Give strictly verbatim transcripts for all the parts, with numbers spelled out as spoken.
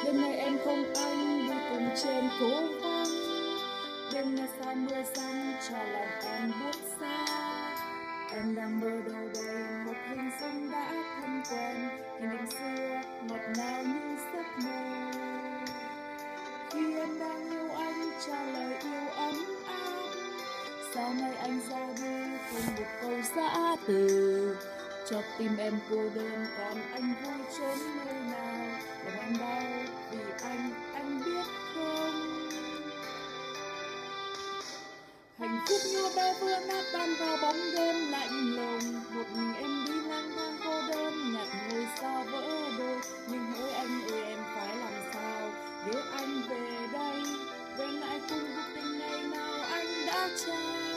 Đêm nay em không anh đi cùng trên phố vắng, đêm nay xa mưa xanh cho lòng em buốt xa. Em đang mơ đâu đây một hình dung đã thân quen, kỷ niệm xưa ngọt ngào như giấc mơ. Khi em đang yêu anh trả lời yêu ấm áp, sao nay anh ra đi không một câu giã từ. Cho tim em cô đơn còn anh vui trốn nơi nào, lòng em đau vì anh, anh biết không? Hạnh phúc như bé vừa nát tan vào bóng đêm lạnh lùng, một mình em đi lang thang cô đơn nhặt ngôi sao vỡ đôi. Nhưng hỡi anh ơi em phải làm sao để anh về đây, về lại cùng cuộc tình ngày nào anh đã trao.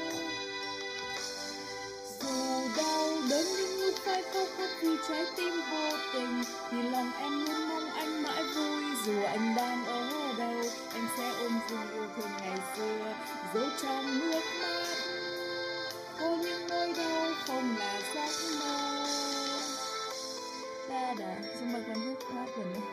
Dù đau đớn nhưng lúc phải khóc khóc vì trái tim vô tình, thì lòng em luôn mong anh mãi vui. Dù anh đang ở đâu em sẽ ôm dung yêu thương ngày xưa, dấu trong nước mắt. Có những nỗi đau không là giấc mơ. Đa đà, xin mời con hát hát rồi nhé.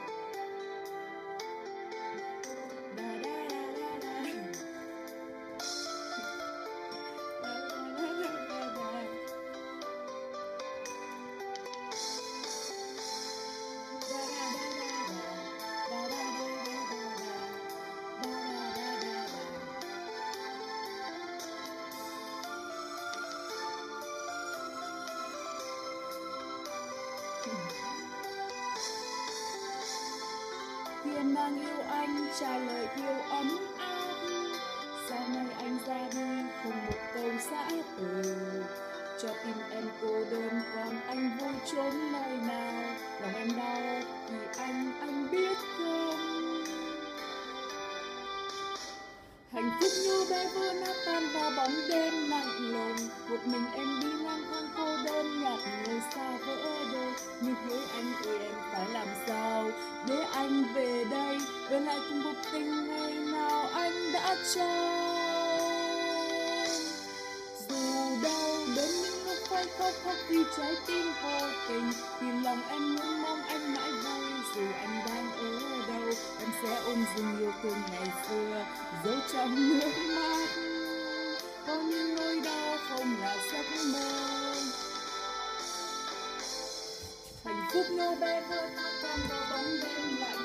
Khi em đang yêu anh trả lời yêu ấm áp, sao nay anh ra đi không một câu giã từ. Cho tim em cô đơn còn anh vui trốn nơi nào, lòng em đau vì anh, anh biết không? Hạnh phúc như bé vừa nát tan vào bóng đêm lạnh lùng, một mình em đi lang thang cô đơn nhặt người xa vỡ đôi. Nhưng hỡi anh ơi em phải làm sao để anh về đây, về lại cùng cuộc tình ngày nào anh đã trao. Dù đau đớn những lúc phải khóc khóc vì trái tim vô tình, thì lòng em luôn mong anh mãi vui. Dù anh đang ở đâu em sẽ ôm dung yêu thương ngày xưa, dấu trong nước mắt. Có những nỗi đau không là giấc mơ. Hạnh phúc nhỏ bé vỡ tan vào bóng đêm lạnh